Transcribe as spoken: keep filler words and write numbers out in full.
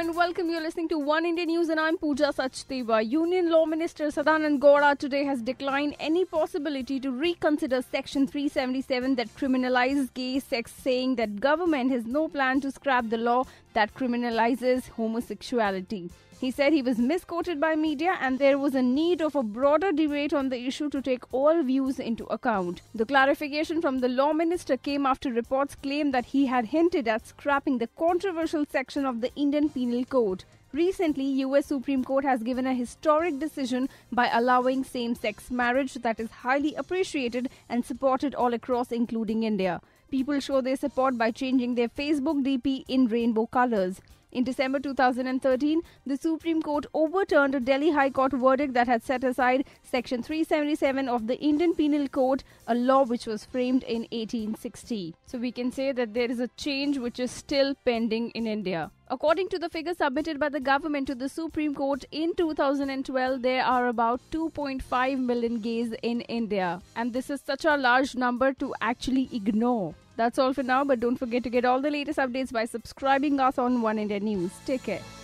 and welcome. You're listening to One India News and I'm Pooja Sachdeva. Union Law Minister Sadanand Gowda today has declined any possibility to reconsider Section three seventy-seven that criminalizes gay sex, saying that government has no plan to scrap the law that criminalizes homosexuality. He said he was misquoted by media and there was a need of a broader debate on the issue to take all views into account. The clarification from the law minister came after reports claimed that he had hinted at scrapping the controversial section of the Indian Penal Code. Recently, U S Supreme Court has given a historic decision by allowing same-sex marriage that is highly appreciated and supported all across, including India. People show their support by changing their Facebook D P in rainbow colors. In December two thousand thirteen, the Supreme Court overturned a Delhi High Court verdict that had set aside Section three seventy-seven of the Indian Penal Code, a law which was framed in eighteen sixty. So we can say that there is a change which is still pending in India. According to the figures submitted by the government to the Supreme Court in two thousand twelve, there are about two point five million gays in India. And this is such a large number to actually ignore. That's all for now, but don't forget to get all the latest updates by subscribing us on One India News. Take care.